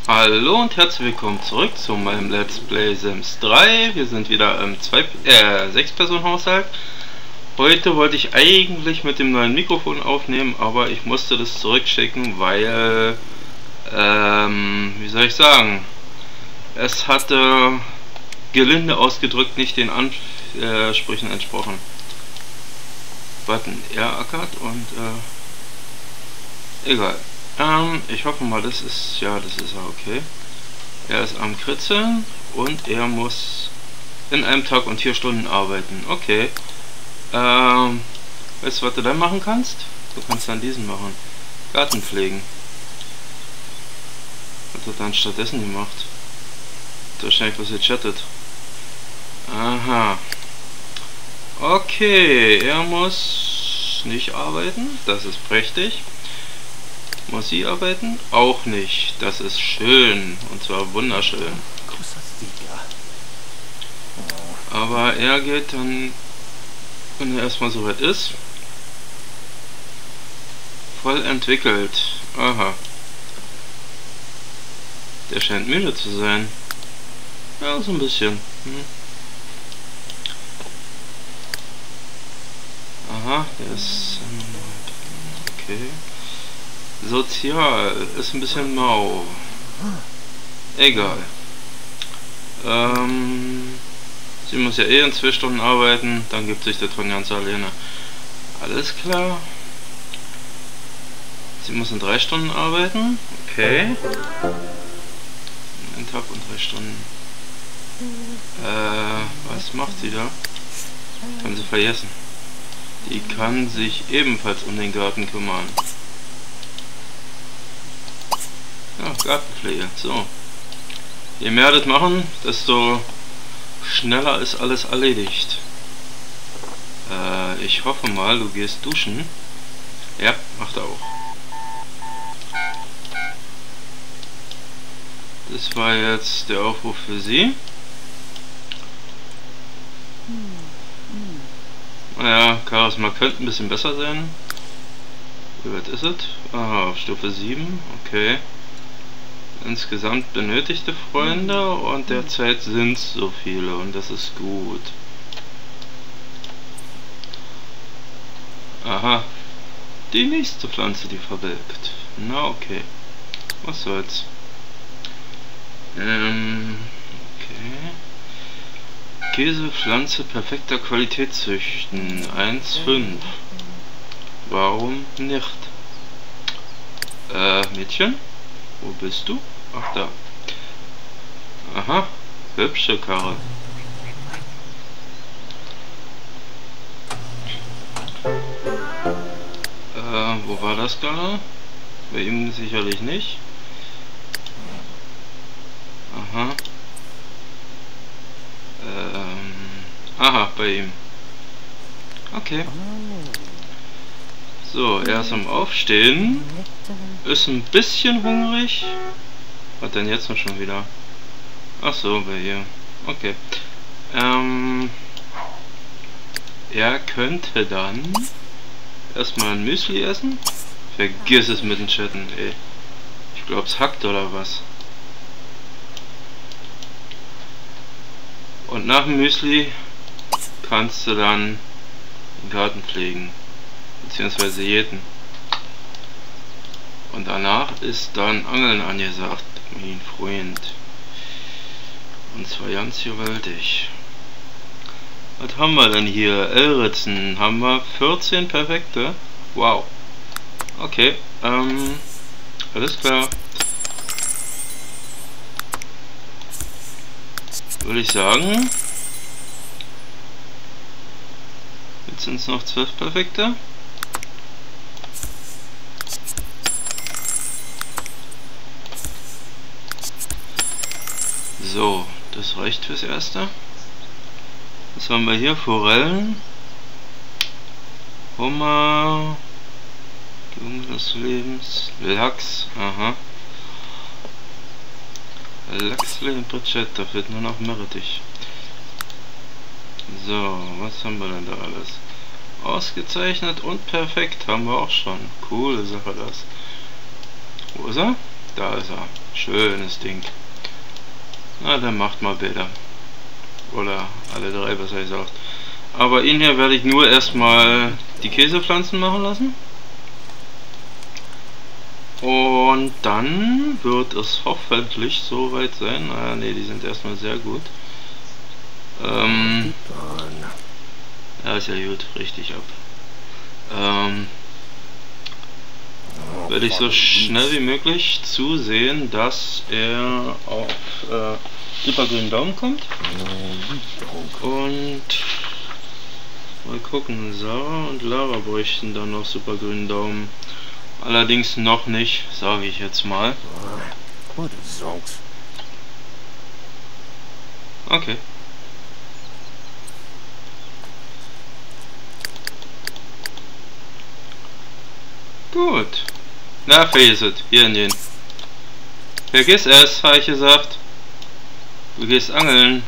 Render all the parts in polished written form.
Hallo und herzlich willkommen zurück zu meinem Let's Play Sims 3. Wir sind wieder im 6-Personen-Haushalt. Heute wollte ich eigentlich mit dem neuen Mikrofon aufnehmen, aber ich musste das zurückschicken, weil, wie soll ich sagen, es hatte, gelinde ausgedrückt, nicht den Ansprüchen entsprochen. Button erackert und, egal. Ich hoffe mal, das ist er okay. Er ist am Kritzeln und er muss in einem Tag und 4 Stunden arbeiten. Okay. Weißt du, was du dann machen kannst? Du kannst dann diesen machen. Garten pflegen. Was hat er dann stattdessen gemacht? Hat wahrscheinlich was gechattet. Aha. Okay, er muss nicht arbeiten. Das ist prächtig. Muss sie arbeiten? Auch nicht. Das ist schön. Und zwar wunderschön. Aber er geht dann, wenn er erstmal soweit ist, voll entwickelt. Aha. Der scheint müde zu sein. Ja, so ein bisschen. Aha, der ist... Okay. Sozial ist ein bisschen mau. Egal. Sie muss ja in 2 Stunden arbeiten, dann gibt sich das von ganz alleine. Alles klar. Sie muss in 3 Stunden arbeiten. Okay. Ein Tag und 3 Stunden. Was macht sie da? Kann sie vergessen. Die kann sich ebenfalls um den Garten kümmern. Ja, Gartenpflege. So. Je mehr das machen, desto schneller ist alles erledigt. Ich hoffe mal, du gehst duschen. Ja, macht er auch. Das war jetzt der Aufruf für sie. Naja, Charisma könnte ein bisschen besser sein. Wie weit ist es? Aha, auf Stufe 7. Okay. Insgesamt benötigte Freunde und derzeit sind es so viele und das ist gut. Aha, die nächste Pflanze, die verwelkt. Na okay, was soll's. Okay. Käsepflanze perfekter Qualität züchten. 1,5. Warum nicht? Mädchen? Wo bist du? Ach, da. Aha, hübsche Karre. Wo war das da? Bei ihm sicherlich nicht. Aha. Aha, bei ihm. Okay. So, er ist am Aufstehen. Ist ein bisschen hungrig. Was denn jetzt noch schon wieder? Ach so, bei ihr. Okay. Er könnte dann erstmal ein Müsli essen. Vergiss es mit dem Chatten, ey. Ich glaube, es hackt oder was. Und nach dem Müsli kannst du dann den Garten pflegen. Beziehungsweise jäten. Und danach ist dann Angeln angesagt, mein Freund. Und zwar ganz gewaltig. Was haben wir denn hier? Elritzen haben wir 14 perfekte. Wow. Okay, alles klar. Würde ich sagen. Jetzt sind es noch 12 perfekte. So, das reicht fürs Erste. Was haben wir hier? Forellen, Hummer, Jugend des Lebens, Lachs, aha. Lachsle Bricetta, fehlt nur noch Meerrettich. So, was haben wir denn da alles? Ausgezeichnet und perfekt haben wir auch schon. Coole Sache das. Wo ist er? Da ist er. Schönes Ding. Na, dann macht mal Bilder. Oder alle drei, was er sagt. Aber ihn hier werde ich nur erstmal die Käsepflanzen machen lassen. Und dann wird es hoffentlich soweit sein. Ah, ne, die sind erstmal sehr gut. Ja, ist ja gut, richtig ab. Werde ich so schnell wie möglich zusehen, dass er auf supergrünen Daumen kommt. Und mal gucken, Sarah und Lara bräuchten dann noch supergrünen Daumen. Allerdings noch nicht, sage ich jetzt mal. Okay. Gut. Na, face it. Hier in den. Vergiss es, habe ich gesagt. Du gehst angeln.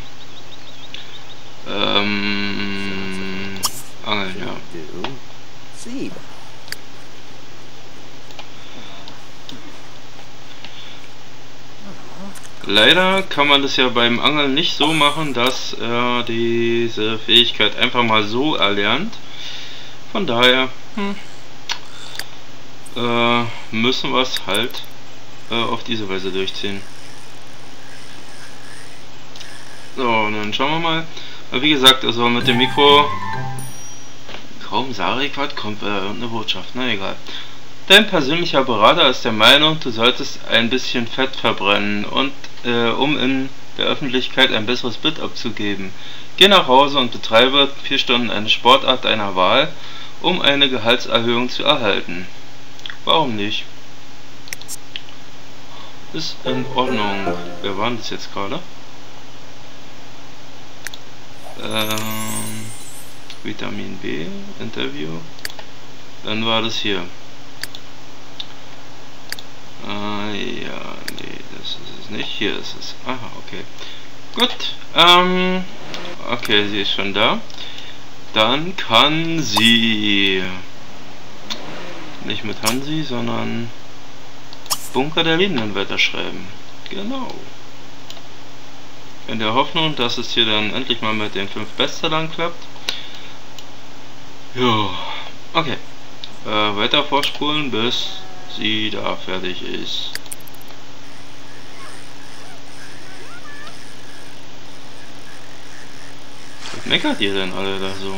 Angeln, ja. Leider kann man das ja beim Angeln nicht so machen, dass er diese Fähigkeit einfach mal so erlernt. Von daher müssen wir es halt auf diese Weise durchziehen. So, und dann schauen wir mal. Wie gesagt, also mit dem Mikro kaum sage ich was, kommt eine Botschaft, na egal. Dein persönlicher Berater ist der Meinung, du solltest ein bisschen Fett verbrennen und um in der Öffentlichkeit ein besseres Bild abzugeben. Geh nach Hause und betreibe 4 Stunden eine Sportart deiner Wahl, um eine Gehaltserhöhung zu erhalten. Warum nicht? Ist in Ordnung. Wer war das jetzt gerade? Vitamin B, Interview. Dann war das hier. Ja, nee, das ist es nicht. Hier ist es. Aha, okay. Gut. Okay, sie ist schon da. Dann kann sie nicht mit Hansi, sondern Bunker der Liebenden weiterschreiben. Genau. In der Hoffnung, dass es hier dann endlich mal mit den 5 Bestsellern klappt. Ja, okay. Weiter vorspulen, bis sie da fertig ist. Was meckert ihr denn alle da so?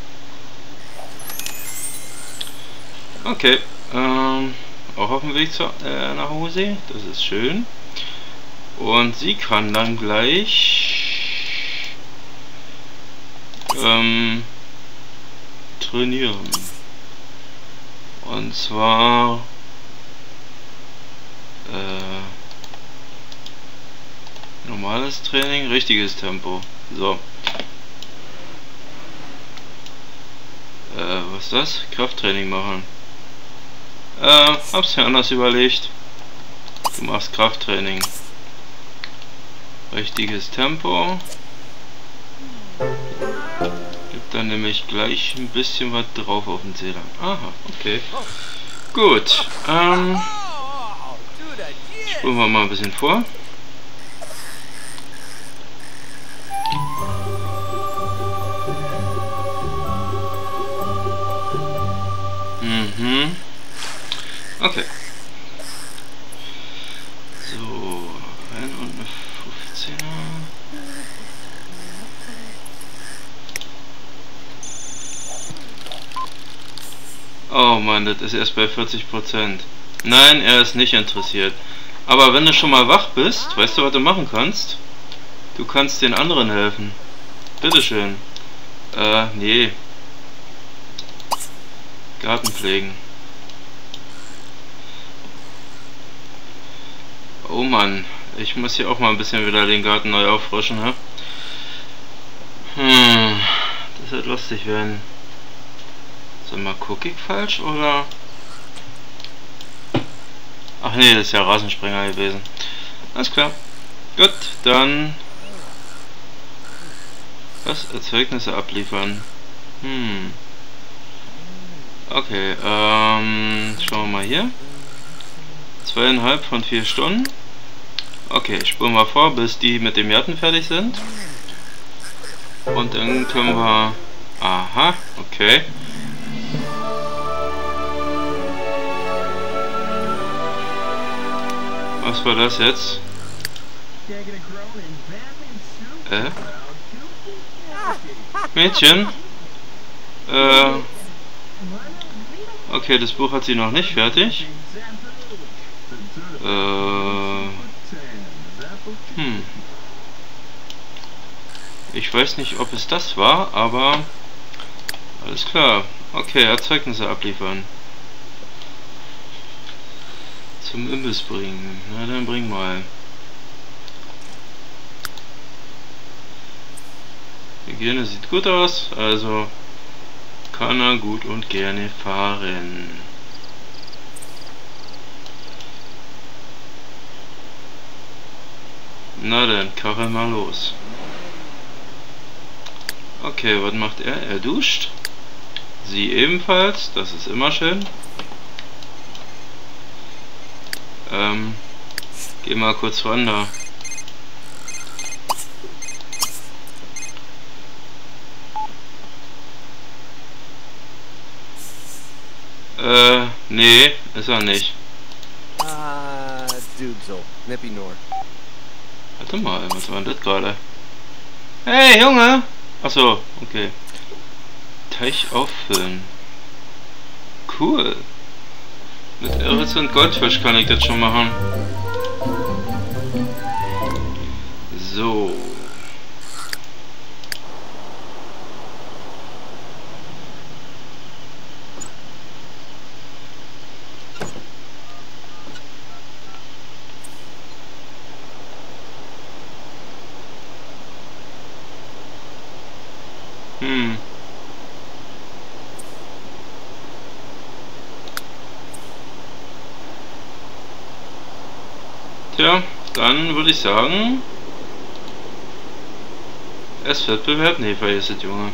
Okay, auch auf dem Weg nach Hause, das ist schön. Und sie kann dann gleich trainieren. Und zwar normales Training, richtiges Tempo. So. Was ist das? Krafttraining machen. Hab's mir anders überlegt. Du machst Krafttraining. Richtiges Tempo. Gibt dann nämlich gleich ein bisschen was drauf auf den Zähler. Aha, okay. Gut. Spulen wir mal ein bisschen vor. Okay. So, ein und eine 15er. Oh Mann, das ist erst bei 40%. Nein, er ist nicht interessiert. Aber wenn du schon mal wach bist, weißt du, was du machen kannst? Du kannst den anderen helfen. Bitteschön. Nee. Garten pflegen. Oh Mann, ich muss hier auch mal ein bisschen wieder den Garten neu auffrischen, ne? Das wird lustig werden. Sag mal, guck ich falsch oder? Ach nee, das ist ja Rasensprenger gewesen. Alles klar. Gut, dann was? Erzeugnisse abliefern. Okay, schauen wir mal hier. 2,5 von 4 Stunden. Okay, spulen wir vor, bis die mit dem Jatten fertig sind. Und dann können wir... Aha, okay. Was war das jetzt? Mädchen? Okay, das Buch hat sie noch nicht fertig. Ich weiß nicht, ob es das war, aber alles klar. Okay, Erzeugnisse abliefern. Zum Imbiss bringen. Na dann bring mal. Hygiene sieht gut aus, also kann er gut und gerne fahren. Na dann, Karre mal los. Okay, was macht er? Er duscht. Sie ebenfalls, das ist immer schön. Geh mal kurz ran da. Nee, ist er nicht. Warte mal, was war denn das gerade? Hey, Junge! Achso, okay. Teich auffüllen. Cool. Mit Eris und Goldfisch kann ich das schon machen. So. Tja, dann würde ich sagen, es wird bewährt. Nee, vergiss es, Junge.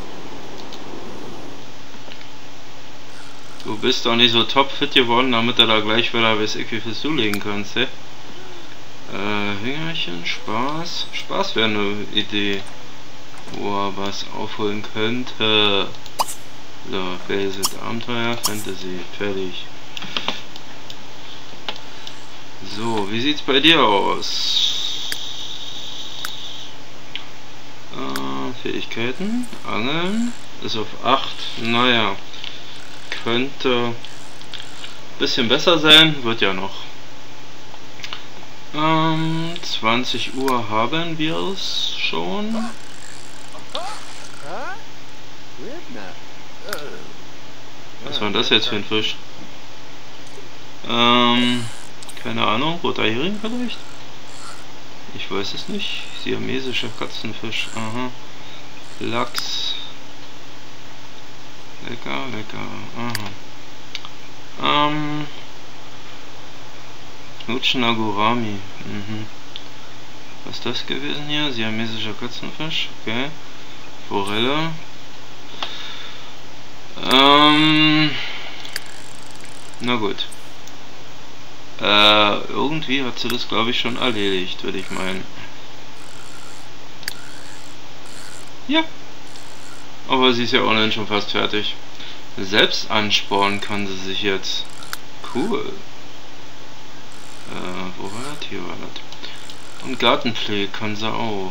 Du bist doch nicht so topfit geworden, damit du da gleich wieder weiß ich wie viel zulegen kannst, ey. Hüngerchen, Spaß. Spaß wäre eine Idee, wo er was aufholen könnte. So, Basic Abenteuer, Fantasy, fertig. So, wie sieht's bei dir aus? Fähigkeiten, Angeln, ist auf 8, naja, könnte ein bisschen besser sein, wird ja noch. 20 Uhr haben wir es schon. Was war das jetzt für ein Fisch? Keine Ahnung, roter Hering vielleicht? Ich weiß es nicht. Siamesischer Katzenfisch. Aha. Lachs. Lecker, lecker. Aha. Knutschender Gurami. Was ist das gewesen hier? Siamesischer Katzenfisch. Okay. Forelle. Na gut. Irgendwie hat sie das, glaube ich, schon erledigt, würde ich meinen. Ja. Aber sie ist ja online schon fast fertig. Selbst anspornen kann sie sich jetzt. Cool. Wo war das? Hier war das. Und Gartenpflege kann sie auch.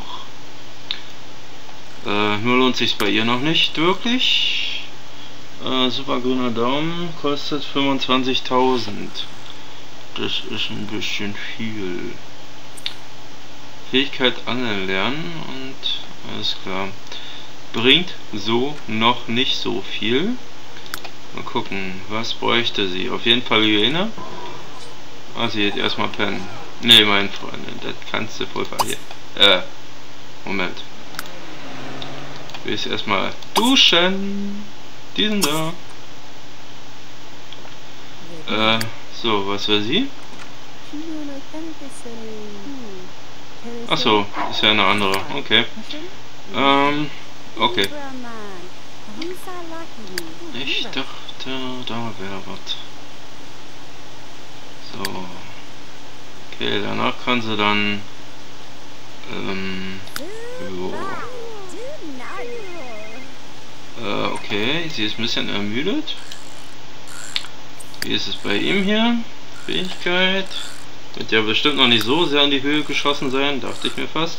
Nur lohnt sich bei ihr noch nicht wirklich. Super grüner Daumen kostet 25.000. Das ist ein bisschen viel. Fähigkeit Angeln lernen und alles klar. Bringt so noch nicht so viel. Mal gucken, was bräuchte sie? Auf jeden Fall Hyäne. Ah, sie geht erstmal pennen. Ne, mein Freund, das kannst du voll verlieren. Moment. Ich will jetzt erstmal duschen. Die sind da. So, was war sie? Achso, ist ja eine andere. Okay. Okay. Ich dachte, da wäre was. So. Okay, danach kann sie dann jo. Okay, sie ist ein bisschen ermüdet. Wie ist es bei ihm hier? Fähigkeit. Wird ja bestimmt noch nicht so sehr in die Höhe geschossen sein, dachte ich mir fast.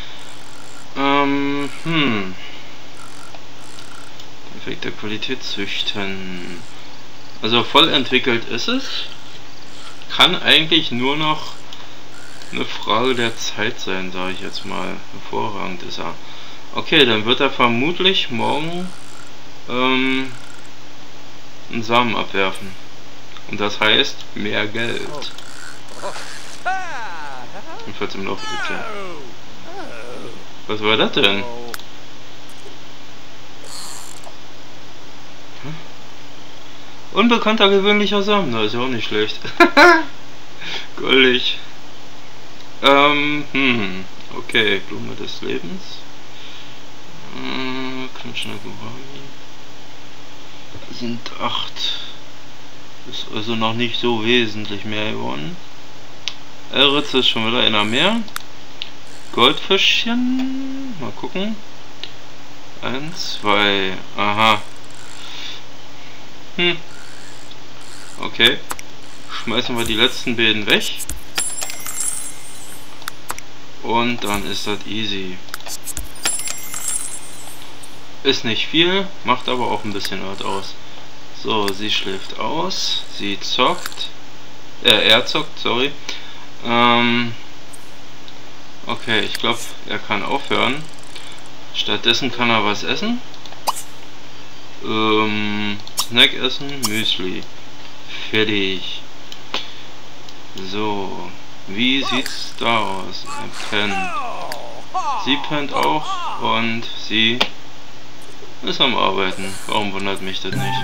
Perfekte Qualität züchten. Also voll entwickelt ist es. Kann eigentlich nur noch eine Frage der Zeit sein, sage ich jetzt mal. Hervorragend ist er. Okay, dann wird er vermutlich morgen einen Samen abwerfen. Und das heißt mehr Geld. Und falls im Laufe des Jahres. Was war das denn? Unbekannter gewöhnlicher Samen, das ist ja auch nicht schlecht. Goldig. Okay, Blume des Lebens. Knutschner Gurami. Sind 8. Ist also noch nicht so wesentlich mehr geworden. Elritz ist schon wieder einer mehr. Goldfischchen. Mal gucken. 1, 2. Aha. Okay. Schmeißen wir die letzten beiden weg. Und dann ist das easy. Ist nicht viel, macht aber auch ein bisschen was aus. So, sie schläft aus. Sie zockt. Er zockt, sorry. Okay, ich glaube, er kann aufhören. Stattdessen kann er was essen. Snack essen, Müsli. Fertig. So, wie sieht's da aus? Er pennt. Sie pennt auch und sie ist am Arbeiten. Warum wundert mich das nicht?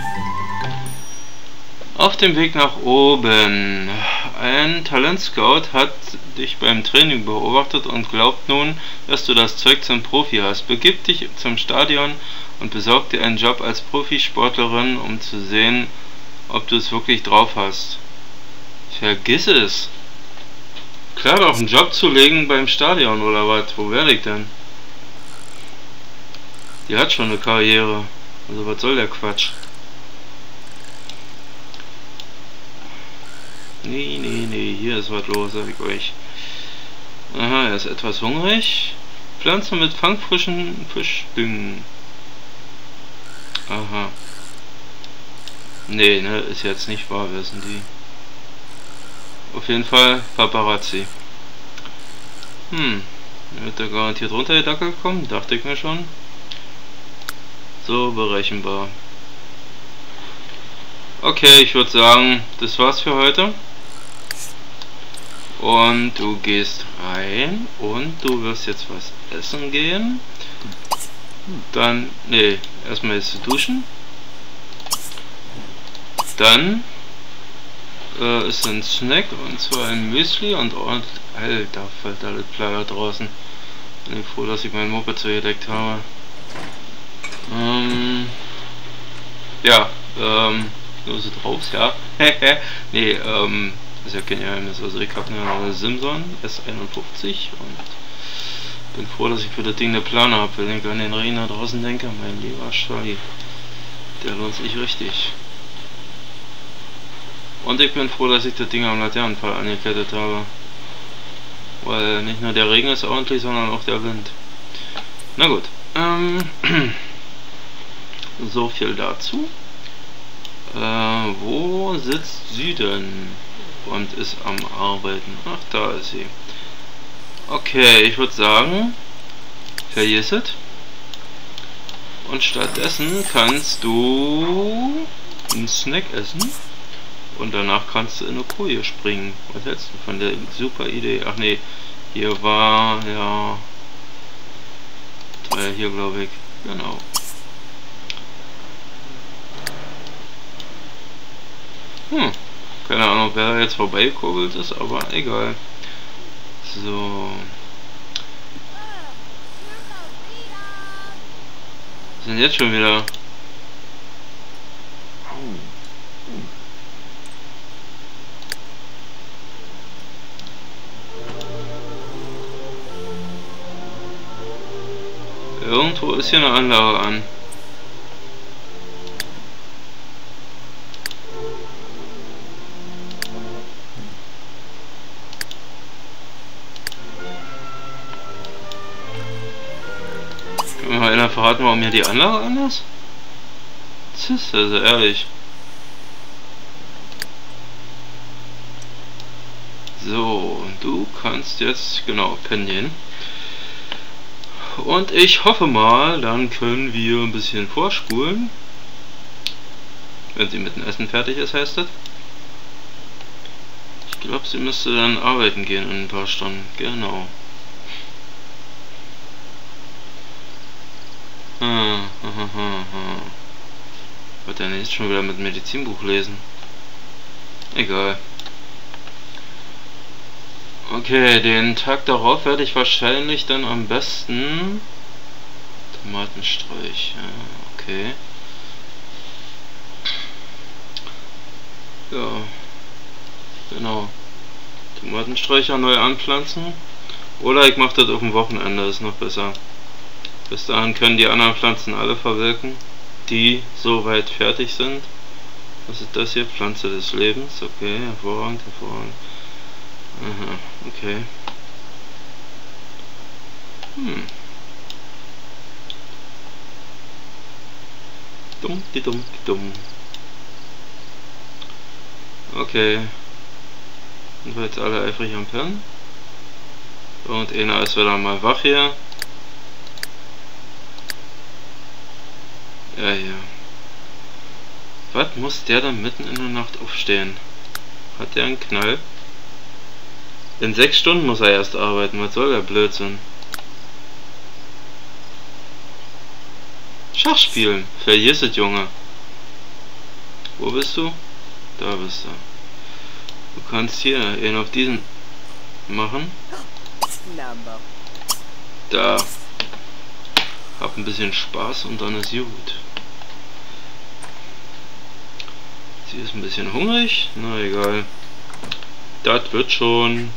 Auf dem Weg nach oben. Ein Talentscout hat dich beim Training beobachtet und glaubt nun, dass du das Zeug zum Profi hast. Begib dich zum Stadion und besorg dir einen Job als Profisportlerin, um zu sehen, ob du es wirklich drauf hast. Vergiss es. Klar, doch einen Job zu legen beim Stadion oder was? Wo werde ich denn? Die hat schon eine Karriere. Also was soll der Quatsch? Nee, hier ist was los, sag ich euch. Aha, er ist etwas hungrig. Pflanze mit fangfrischen Fischdüngen. Aha. Nee, ne, ist jetzt nicht wahr, wer sind die? Auf jeden Fall Paparazzi. Wird er garantiert runtergedackelt kommen, dachte ich mir schon. So berechenbar. Okay, ich würde sagen, das war's für heute. Und du gehst rein und du wirst jetzt was essen gehen. Dann, nee, erstmal jetzt duschen. Dann ist ein Snack und zwar ein Müsli und Alter, fällt alles Player draußen. Bin ich froh, dass ich mein Moped zugedeckt habe. Ja, nur so drauf, ja. Nee, ist ja kein Geheimnis. Also ich habe eine Simson S51 und bin froh, dass ich für das Ding eine Plane habe. Wenn ich an den Regen da draußen denke, mein lieber Charlie, der lohnt sich richtig. Und ich bin froh, dass ich das Ding am Laternenpfahl angekettet habe. Weil nicht nur der Regen ist ordentlich, sondern auch der Wind. Na gut. So viel dazu. Wo sitzt sie denn? Und ist am Arbeiten. Ach, da ist sie. Okay, ich würde sagen, vergiss es. Und stattdessen kannst du einen Snack essen. Und danach kannst du in eine Koje springen. Was hältst du von der super Idee? Ach nee, hier war ja hier glaube ich. Genau. Keine Ahnung, wer jetzt vorbeikurbelt ist, aber egal. So. Was sind jetzt schon wieder? Irgendwo ist hier eine Anlage an. Kann mir mal einer verraten, warum hier die Anlage an ist? Das ist also ehrlich. So, du kannst jetzt genau pennen gehen. Und ich hoffe mal, dann können wir ein bisschen vorspulen. Wenn sie mit dem Essen fertig ist, heißt das. Ich glaube, sie müsste dann arbeiten gehen in ein paar Stunden. Genau. Wird er nicht schon wieder mit Medizinbuch lesen? Egal. Okay, den Tag darauf werde ich wahrscheinlich dann am besten Tomatensträuch. Ja, okay. Ja, genau. Tomatensträucher neu anpflanzen. Oder ich mache das auf dem Wochenende, ist noch besser. Bis dahin können die anderen Pflanzen alle verwelken, die soweit fertig sind. Was ist das hier? Pflanze des Lebens. Okay, hervorragend, hervorragend. Aha, okay. Dumm, die dumm, die dumm. Okay. Sind wir jetzt alle eifrig am Pennen? Und einer ist wieder mal wach hier. Ja, ja. Was muss der dann mitten in der Nacht aufstehen? Hat der einen Knall? In 6 Stunden muss er erst arbeiten. Was soll der Blödsinn? Schach spielen. Vergiss es, Junge. Wo bist du? Da bist du. Du kannst hier einen auf diesen machen. Da. Hab ein bisschen Spaß und dann ist gut. Sie ist ein bisschen hungrig. Na egal. Das wird schon.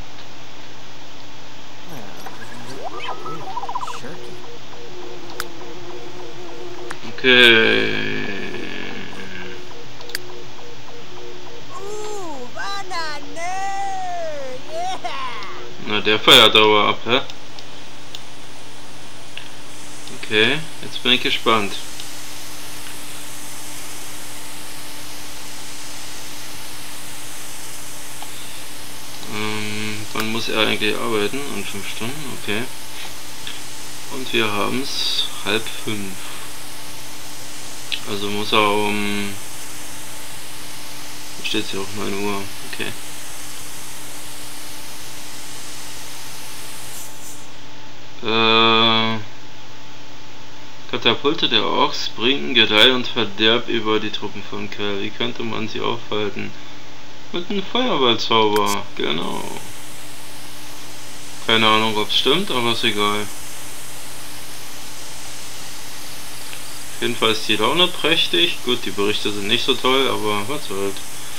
Okay. Na, der feiert aber ab, hä? Okay, jetzt bin ich gespannt. Wann muss er eigentlich arbeiten? An 5 Stunden, okay. Und wir haben es 4:30. Also muss er um... steht es ja auch 9 Uhr, okay. Katapulte der Orks bringen Gedeih und Verderb über die Truppen von Kell. Wie könnte man sie aufhalten? Mit einem Feuerballzauber, genau. Keine Ahnung, ob es stimmt, aber ist egal. Auf jeden Fall ist die Laune prächtig. Gut, die Berichte sind nicht so toll, aber was soll's.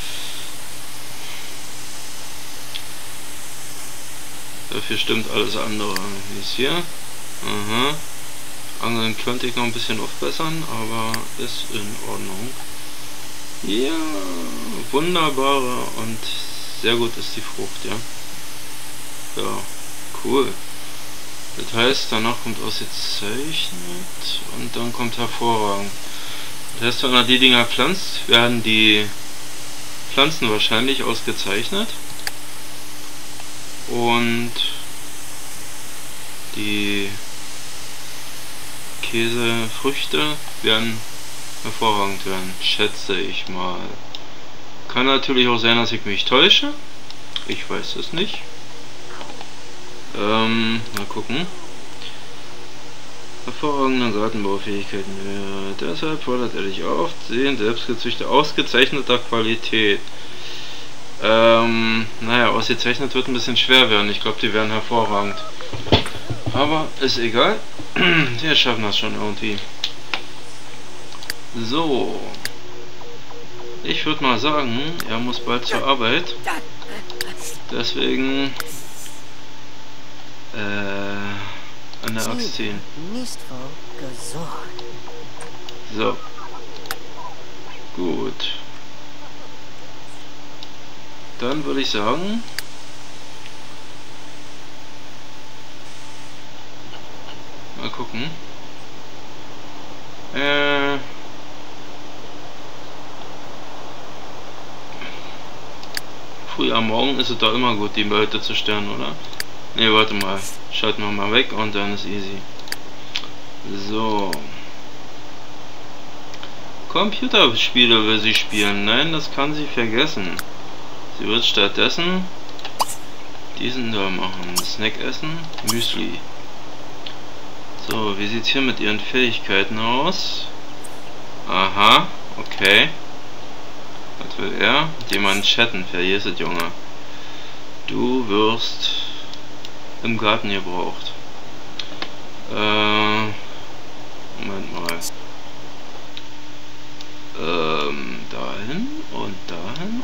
Dafür stimmt alles andere. Wie ist hier? Aha. Angeln könnte ich noch ein bisschen aufbessern, aber ist in Ordnung. Ja, wunderbare und sehr gut ist die Frucht, ja. Ja, cool. Das heißt, danach kommt ausgezeichnet und dann kommt hervorragend. Das heißt, wenn man die Dinger pflanzt, werden die Pflanzen wahrscheinlich ausgezeichnet und die Käsefrüchte werden hervorragend werden, schätze ich mal. Kann natürlich auch sein, dass ich mich täusche. Ich weiß es nicht. Mal gucken. Hervorragende Gartenbaufähigkeiten. Ja, deshalb fordert er dich auf, sehen selbstgezüchtete ausgezeichneter Qualität. Naja, ausgezeichnet wird ein bisschen schwer werden. Ich glaube, die werden hervorragend. Aber ist egal. Wir schaffen das schon irgendwie. So. Ich würde mal sagen, er muss bald zur Arbeit. Deswegen an eine Axt ziehen. So. Gut. Dann würde ich sagen, mal gucken. Früh am Morgen ist es doch immer gut, die Leute zu stören, oder? Ne, warte mal. Schalten wir mal weg und dann ist easy. So. Computerspiele will sie spielen. Nein, das kann sie vergessen. Sie wird stattdessen diesen da machen. Snack essen, Müsli. So, wie sieht's hier mit ihren Fähigkeiten aus? Aha, okay. Was will er? Mit jemandem chatten, vergiss es, Junge. Du wirst im Garten gebraucht. Moment mal. Dahin und dahin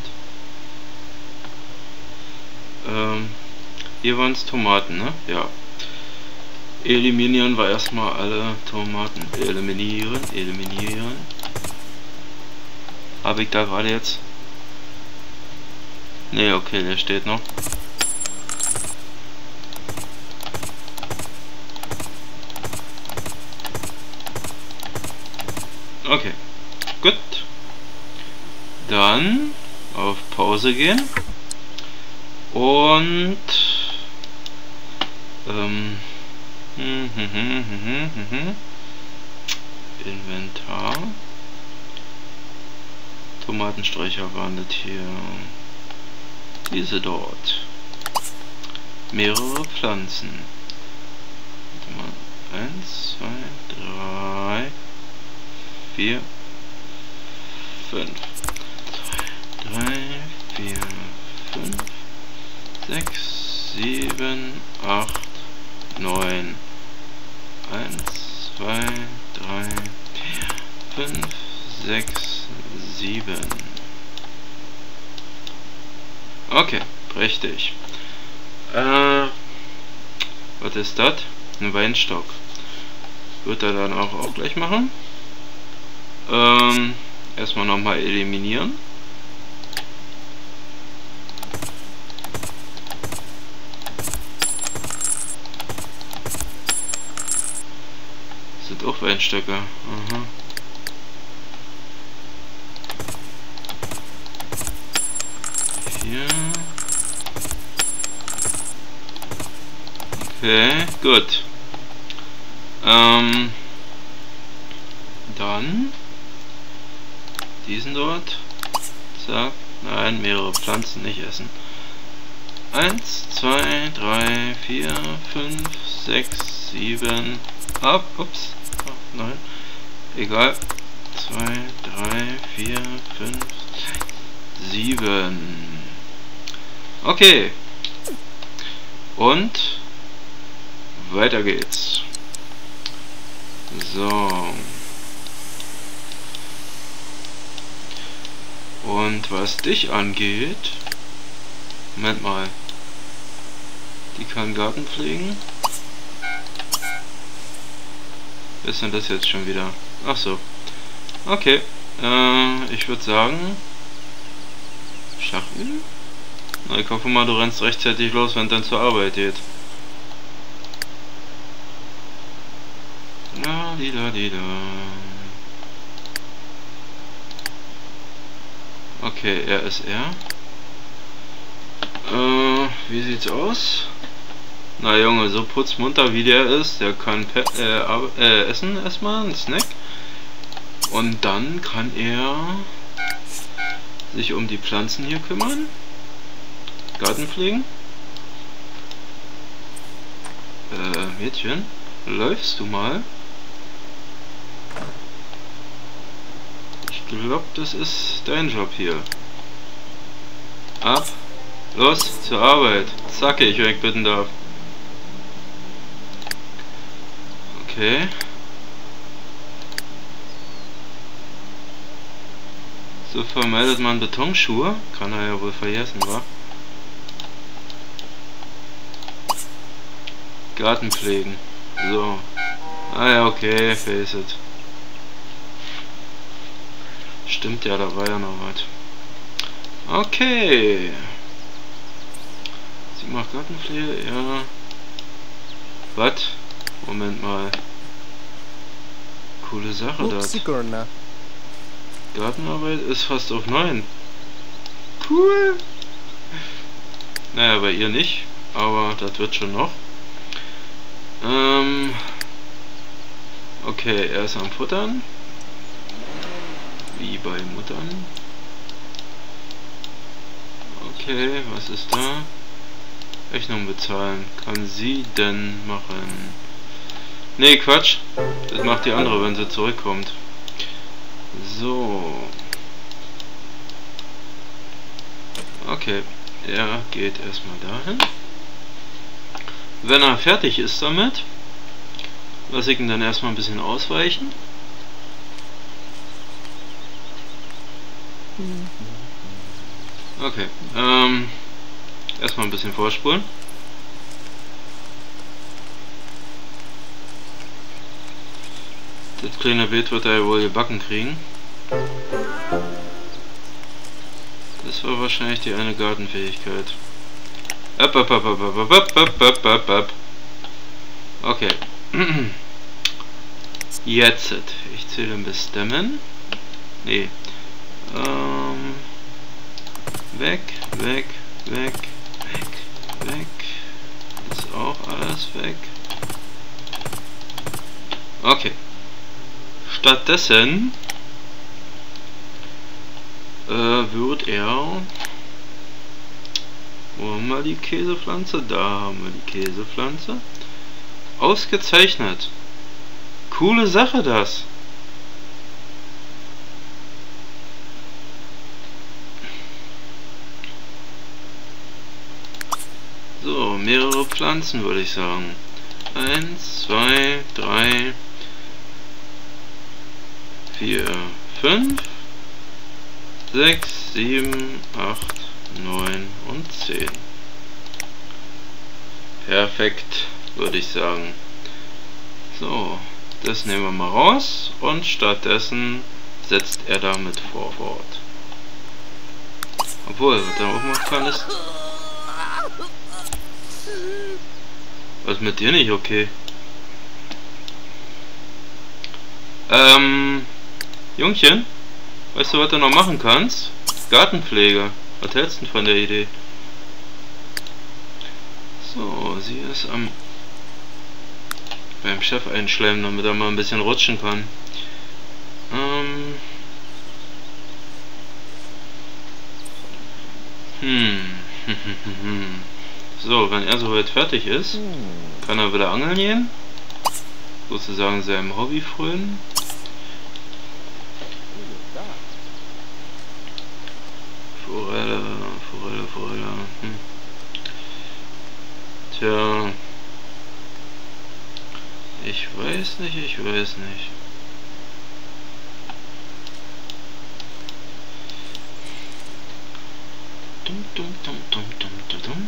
und hier waren es Tomaten, ne? Ja. Eliminieren wir erstmal alle Tomaten. Eliminieren. Habe ich da gerade jetzt? Ne, okay, der steht noch. Okay, gut. Dann auf Pause gehen und Inventar. Tomatensträucher waren das hier. Diese dort. Mehrere Pflanzen. Warte mal. 1, 2, 3, 4, 5. 3, 4, 5, 6, 7, 8, 9. 1, 2, 3, 4, 5, 6, 7. Okay, richtig. Was ist das? Ein Weinstock. Wird er dann auch gleich machen. Erstmal nochmal eliminieren. Das sind auch Weinstöcke. Aha. Hier. Okay, gut. Dann diesen dort. Zack. Nein, mehrere Pflanzen nicht essen. 1, 2, 3, 4, 5, 6, 7. Ab. Ups. Oh, nein. Egal. 2, 3, 4, 5, 6, 7. Okay. Und weiter geht's. So. Und was dich angeht, Moment mal, die kann Garten pflegen. Was ist denn das jetzt schon wieder? Ach so. Okay. Ich würde sagen, Schach üben? Na, ich hoffe mal, du rennst rechtzeitig los, wenn es dann zur Arbeit geht. Okay, er ist er. Wie sieht's aus? Na Junge, so putzmunter wie der ist, der kann essen erstmal, einen Snack. Und dann kann er sich um die Pflanzen hier kümmern. Garten pflegen. Mädchen, läufst du mal? Ich glaube, das ist dein Job hier. Ab. Los, zur Arbeit. Zackig, wenn ich bitten darf. Okay. So vermeidet man Betonschuhe. Kann er ja wohl vergessen, wa? Garten pflegen. So. Ah ja, okay, face it. Stimmt ja, da war ja noch was. Okay. Sie macht Gartenpflege, ja. Was? Moment mal. Coole Sache das. Gartenarbeit ist fast auf 9. Cool. Naja, bei ihr nicht, aber das wird schon noch. Okay, er ist am Futtern. Wie bei Muttern. Okay, was ist da? Rechnung bezahlen. Kann sie denn machen? Nee, Quatsch. Das macht die andere, wenn sie zurückkommt. So. Okay, er geht erstmal dahin. Wenn er fertig ist damit, lasse ich ihn dann erstmal ein bisschen ausweichen. Okay, erstmal ein bisschen vorspulen. Das kleine Bild wird er wohl gebacken kriegen. Das war wahrscheinlich die eine Gartenfähigkeit. Okay. Jetzt. Ich zähle bis Stämmen. Nee. Weg, weg, weg, weg, weg. Ist auch alles weg. Okay. Stattdessen wird er... Wo haben wir die Käsepflanze? Da haben wir die Käsepflanze. Ausgezeichnet. Coole Sache das. So, mehrere Pflanzen würde ich sagen. 1, 2, 3, 4, 5, 6, 7, 8, 9 und 10. Perfekt, würde ich sagen. So, das nehmen wir mal raus und stattdessen setzt er damit fort. Obwohl, was er auch machen kann ist... Was mit dir nicht okay? Jungchen, weißt du, was du noch machen kannst? Gartenpflege. Was hältst du von der Idee? So, sie ist beim Chef einschleimen, damit er mal ein bisschen rutschen kann. So, wenn er soweit fertig ist, kann er wieder angeln gehen. Sozusagen seinem Hobby frönen. Forelle, Forelle, Forelle. Tja. Ich weiß nicht, ich weiß nicht. Dum, dum, dum, dum, dum, dum, dum.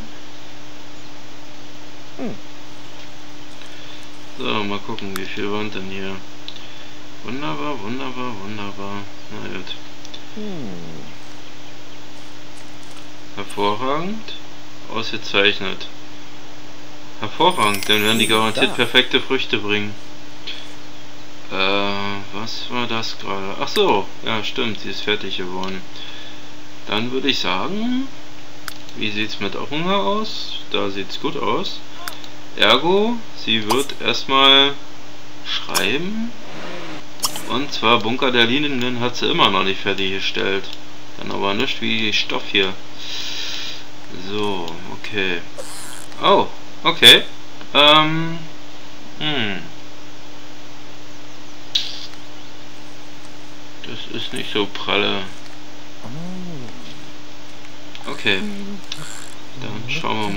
So, mal gucken, wie viel waren denn hier. Wunderbar, wunderbar, wunderbar. Na gut. Hervorragend. Ausgezeichnet. Hervorragend, dann werden die garantiert perfekte Früchte bringen. Was war das gerade? Ach so, ja stimmt, sie ist fertig geworden. Dann würde ich sagen, wie sieht's mit Hunger aus? Da sieht's gut aus. Ergo, sie wird erstmal schreiben. Und zwar Bunker der Linien hat sie immer noch nicht fertiggestellt. Dann aber nicht wie Stoff hier. So, okay. Oh, okay. Das ist nicht so pralle. Okay. Dann schauen wir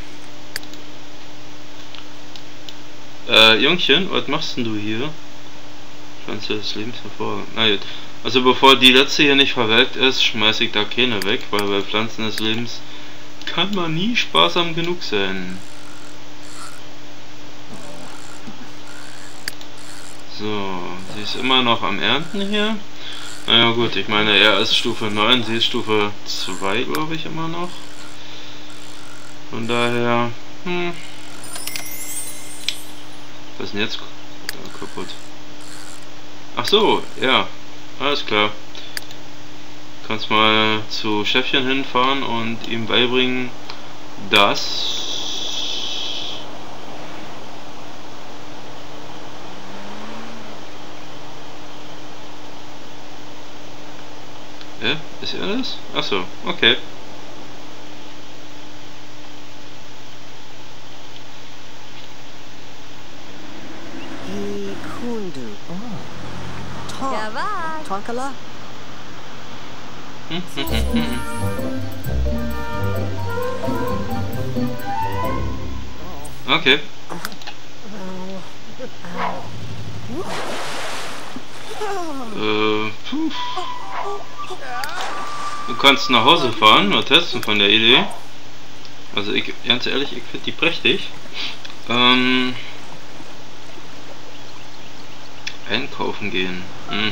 mal. Jungchen, was machst denn du hier? Pflanze des Lebens hervorragend. Na gut. Also bevor die letzte hier nicht verwelkt ist, schmeiße ich da keine weg, weil bei Pflanzen des Lebens kann man nie sparsam genug sein. So, sie ist immer noch am Ernten hier. Naja gut, ich meine, er ist Stufe 9, sie ist Stufe 2, glaube ich, immer noch. Von daher, was ist denn jetzt kaputt? Ach so, ja, alles klar. Kannst mal zu Chefchen hinfahren und ihm beibringen, dass... Ist er das? Ach so, okay. Tonkala? Okay. Puh. Du kannst nach Hause fahren, mal testen von der Idee. Also ich, ganz ehrlich, ich finde die prächtig. Einkaufen gehen.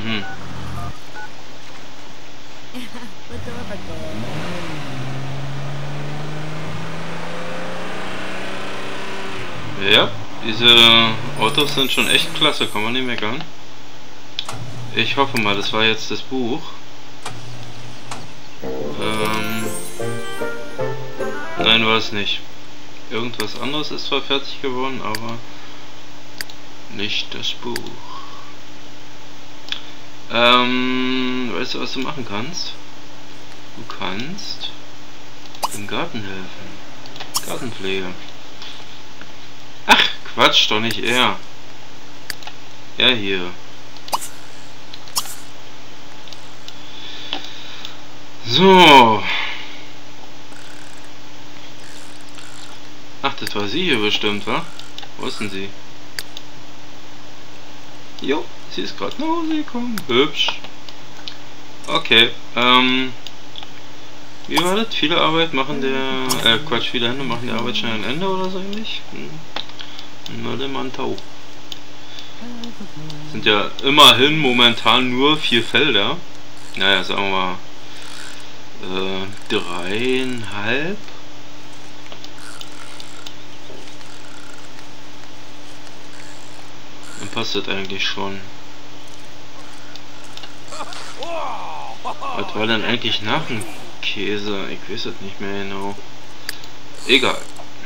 Ja, diese Autos sind schon echt klasse, kann man nicht meckern. Ich hoffe mal, das war jetzt das Buch. Nein, war es nicht. Irgendwas anderes ist zwar fertig geworden, aber nicht das Buch. Weißt du, was du machen kannst? Du kannst im Garten helfen. Gartenpflege. Ach, Quatsch, doch nicht er. Er hier. So. Ach, das war sie hier bestimmt, wa? Wo ist denn sie? Jo, sie ist gerade nach Hause gekommen. Hübsch. Okay, wie war das? Viele Arbeit machen der... Quatsch, viele Hände machen die Arbeit schnell ein Ende oder so ähnlich? Tau. Sind ja immerhin momentan nur 4 Felder. Naja, sagen wir mal 3,5. Dann passt das eigentlich schon. Was war denn eigentlich nach dem Käse? Ich weiß es nicht mehr genau. Egal.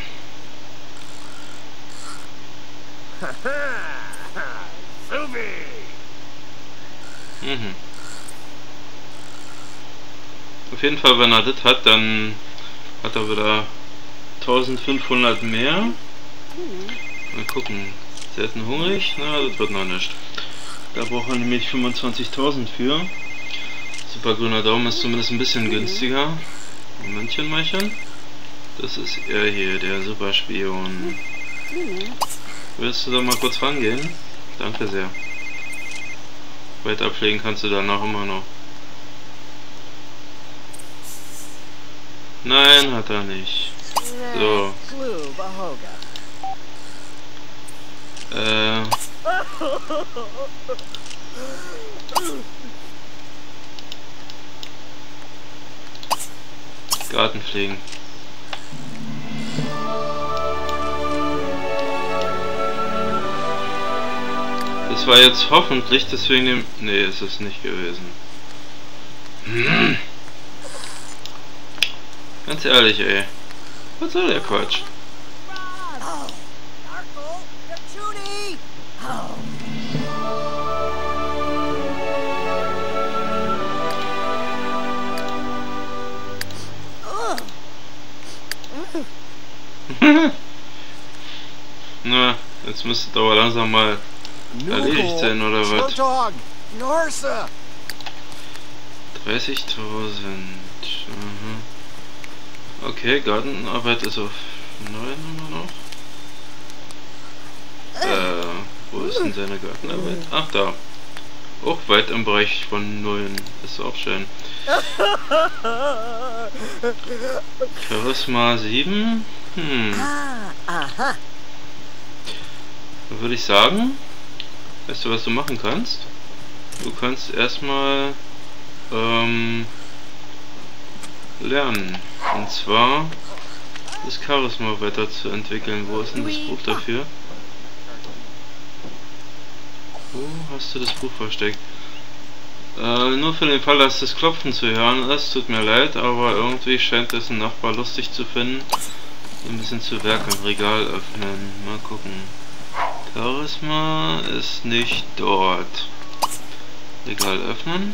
Auf jeden Fall, wenn er das hat, dann hat er wieder 1500 mehr. Mal gucken. Selten hungrig? Na, das wird noch nicht. Da braucht er nämlich 25.000 für. Super grüner Daumen ist zumindest ein bisschen günstiger. Momentchen, Meichen. Das ist er hier, der Superspion. Willst du da mal kurz rangehen? Danke sehr. Weiter pflegen kannst du danach immer noch. Nein, hat er nicht. So. Garten pflegen. Das war jetzt hoffentlich deswegen dem... Nee, ist es nicht gewesen. Ganz ehrlich, ey. Was soll der Quatsch? Na, jetzt müsste aber langsam mal erledigt sein, oder was? 30.000. Okay, Gartenarbeit ist auf 9 immer noch. Wo ist denn seine Gartenarbeit? Ach, da. Auch weit im Bereich von 0. Ist auch schön. Charisma 7. Dann würde ich sagen, Weißt du, was du machen kannst? Du kannst erstmal lernen. Und zwar das Charisma weiterzuentwickeln. Wo ist denn das Buch dafür? Wo hast du das Buch versteckt? Nur für den Fall, dass das Klopfen zu hören ist, tut mir leid, aber irgendwie scheint es ein Nachbar lustig zu finden. Ein bisschen zu Werk im Regal öffnen. Mal gucken. Charisma ist nicht dort. Regal öffnen.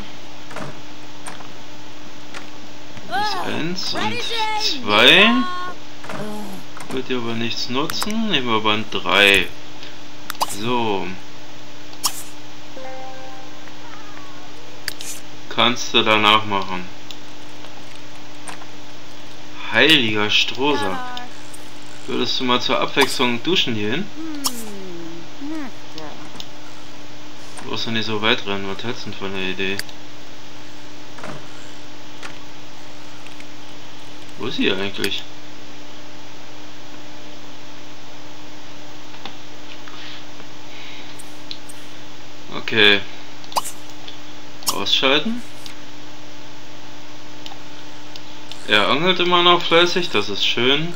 Das ist 1 und 2. Wird dir aber nichts nutzen. Nehmen wir Band 3. So. Kannst du danach machen. Heiliger Strohsack. Würdest du mal zur Abwechslung duschen gehen? Du brauchst ja nicht so weit rennen. Was hältst du denn von der Idee? Wo ist sie eigentlich? Okay. Ausschalten. Er angelt immer noch fleißig, das ist schön.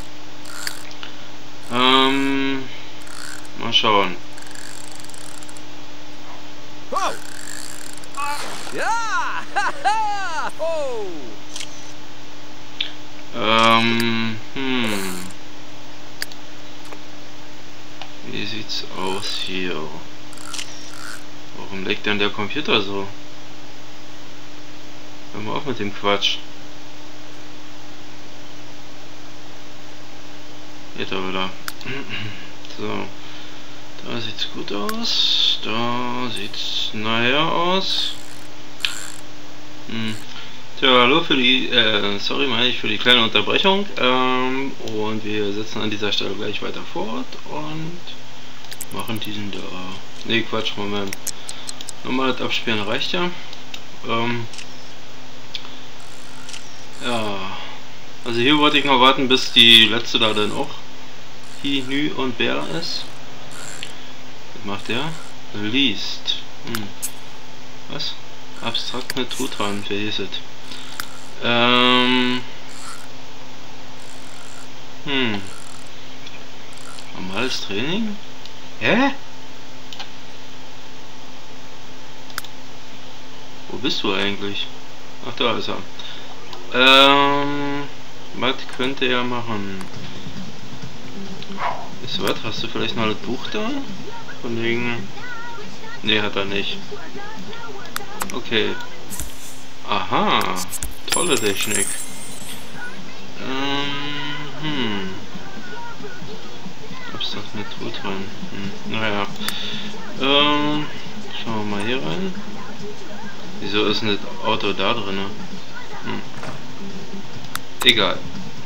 Mal schauen. Wie sieht's aus hier? Warum leckt denn der Computer so? Hör mal auf mit dem Quatsch. Geht er wieder. So. Da sieht's gut aus. Da sieht's naja aus. Tja, hallo für die, sorry meine ich für die kleine Unterbrechung. Und wir setzen an dieser Stelle gleich weiter fort und machen diesen da. Ne, Quatsch, Moment. Nochmal das Abspielen reicht ja. Ja. Also hier wollte ich noch warten, bis die letzte da dann auch Hi, Nü und Bär ist. Was macht der? Liest. Was? Abstrakt mit Truthahn, wer ist es? Normales Training? Hä? Wo bist du eigentlich? Ach, da ist er. Was könnte er machen? Ist was? Hast du vielleicht noch ein Buch da? Von wegen... Ne, hat er nicht. Okay. Aha. Tolle Technik. Abstrakt mit Truthahn. Naja. Schauen wir mal hier rein. Wieso ist denn das Auto da drin? Egal.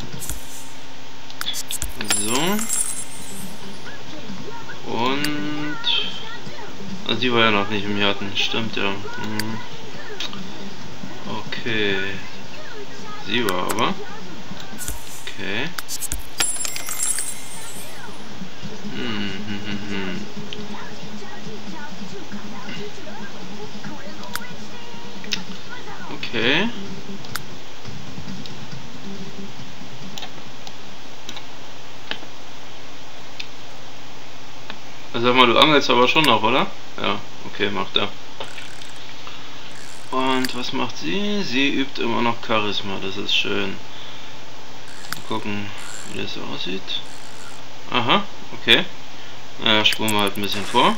So. Und... Also die war ja noch nicht im Garten. Stimmt ja. Okay. Sie war aber. Okay. Okay. Also sag mal, du angelst aber schon noch, oder? Ja, okay, macht er. Und was macht sie? Sie übt immer noch Charisma, das ist schön. Mal gucken, wie das aussieht. Aha, okay. Naja, spulen wir halt ein bisschen vor.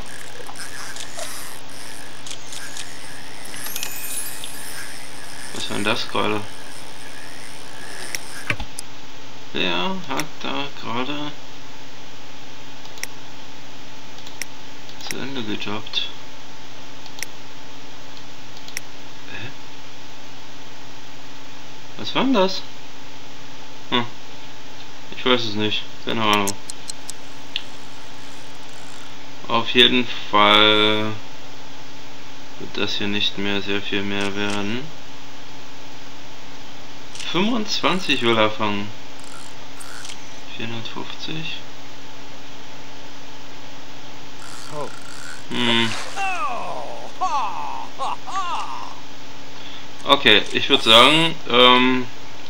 Was war denn das gerade? Wer hat da gerade zu Ende gejobbt? Was war denn das? Ich weiß es nicht. Keine Ahnung. Auf jeden Fall wird das hier nicht mehr sehr viel mehr werden. 25 will er fangen. 450. Okay, ich würde sagen, mal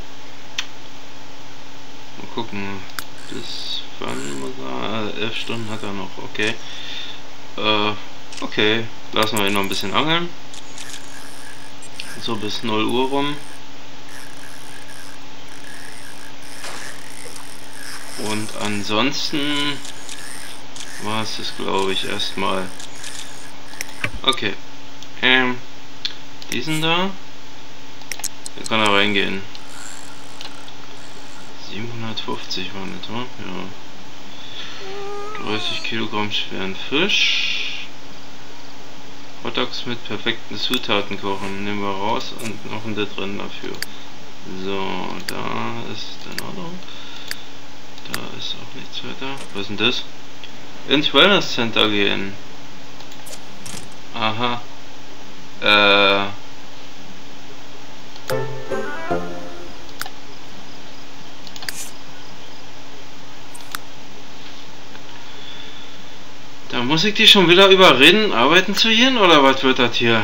gucken, bis wann muss er, 11 Stunden hat er noch, okay. Okay, lassen wir ihn noch ein bisschen angeln. So bis 0 Uhr rum. Und ansonsten war es das, glaube ich, erstmal. Okay. Diesen da. Da kann er reingehen. 750 war nicht, oder? Ja. 30 Kilogramm schweren Fisch. Hotdogs mit perfekten Zutaten kochen. Nehmen wir raus und noch ein drin dafür. So, da ist in Ordnung. Da ist auch nichts weiter. Was ist denn das? Ins Wellness Center gehen. Aha. Da muss ich die schon wieder überreden, arbeiten zu gehen, oder was wird das hier?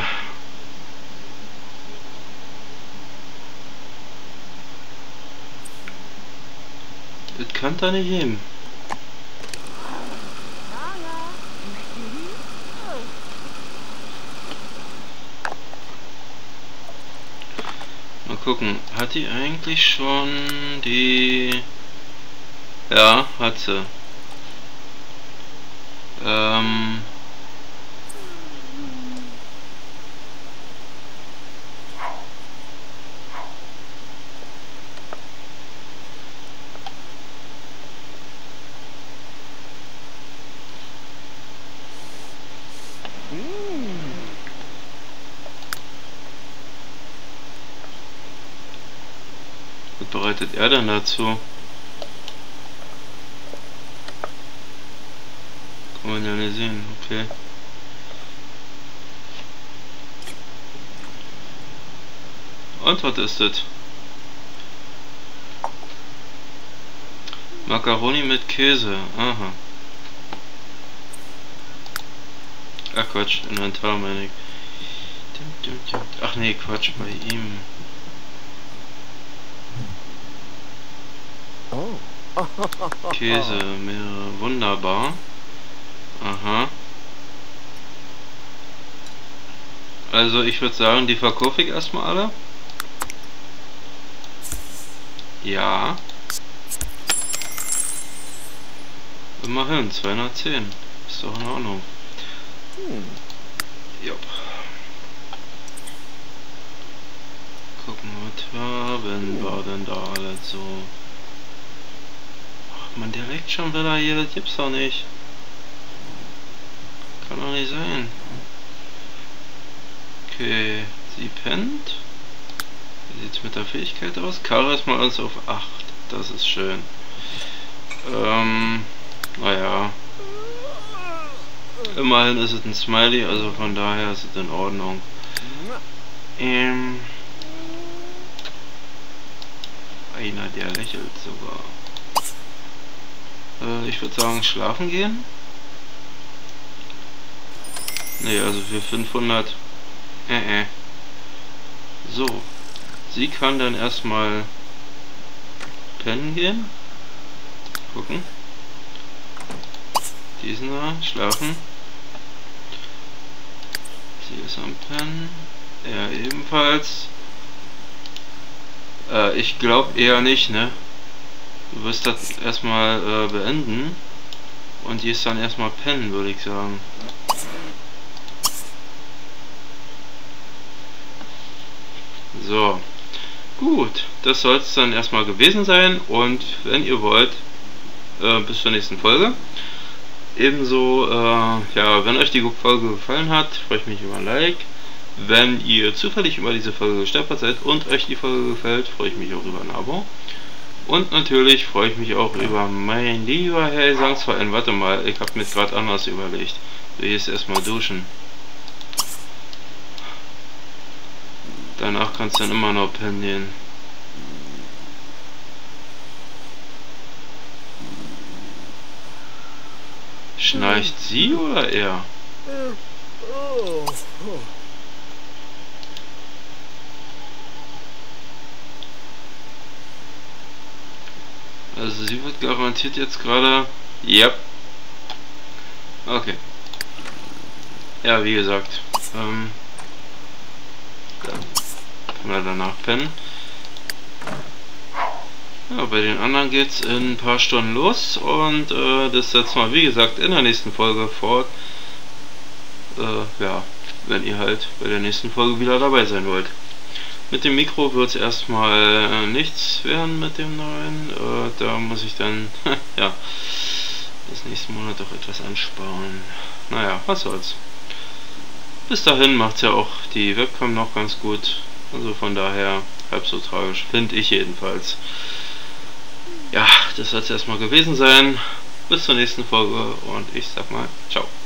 Das kann da nicht gehen. Mal gucken, hat die eigentlich schon die... Ja, hat sie. Was bereitet er denn dazu? Kann man ja nicht sehen, okay. Und was ist das? Macaroni mit Käse, aha. Ach Quatsch, Inventar meine ich. Ach nee, Quatsch, bei ihm. Käse, mehrere, wunderbar. Aha. Also ich würde sagen, die verkaufe ich erstmal alle. Ja. Immerhin, 210. Ist doch in Ordnung. Jupp. Gucken, was haben wir denn da alles so? Ach man, der leckt schon wieder hier, das gibt's doch nicht. Kann doch nicht sein. Okay, sie pennt. Wie sieht's mit der Fähigkeit aus? Charisma ist auf 8. Das ist schön. Naja. Immerhin ist es ein Smiley, also von daher ist es in Ordnung. Einer, der lächelt sogar. Ich würde sagen, schlafen gehen. Ne, also für 500. So. Sie kann dann erstmal pennen gehen. Gucken. Diesen da, schlafen. Sie ist am Pennen. Er ebenfalls. Ich glaube eher nicht, ne? Du wirst das erstmal beenden. Und die ist dann erstmal pennen, würde ich sagen. So. Gut, das soll es dann erstmal gewesen sein. Und wenn ihr wollt, bis zur nächsten Folge. Ebenso, ja, wenn euch die Folge gefallen hat, freue ich mich über ein Like. Wenn ihr zufällig über diese Folge gestolpert seid und euch die Folge gefällt, freue ich mich auch über ein Abo. Und natürlich freue ich mich auch über mein lieber Herr Gesangsverein. Warte mal, ich habe mir gerade anders überlegt. Du gehst erstmal duschen. Danach kannst du dann immer noch pennen gehen. Schnarcht sie oder er? Also sie wird garantiert jetzt gerade... Yep. Okay. Ja, wie gesagt. Dann können wir danach pennen. Ja, bei den anderen geht's in ein paar Stunden los und das setzen wir, wie gesagt, in der nächsten Folge fort. Ja, wenn ihr halt bei der nächsten Folge wieder dabei sein wollt. Mit dem Mikro wird es erstmal nichts werden mit dem neuen. Da muss ich dann, ja, das nächste Monat doch etwas ansparen. Naja, was soll's. Bis dahin macht's ja auch die Webcam noch ganz gut. Also von daher halb so tragisch, finde ich jedenfalls. Ja, das soll es erstmal gewesen sein. Bis zur nächsten Folge und ich sag mal, ciao.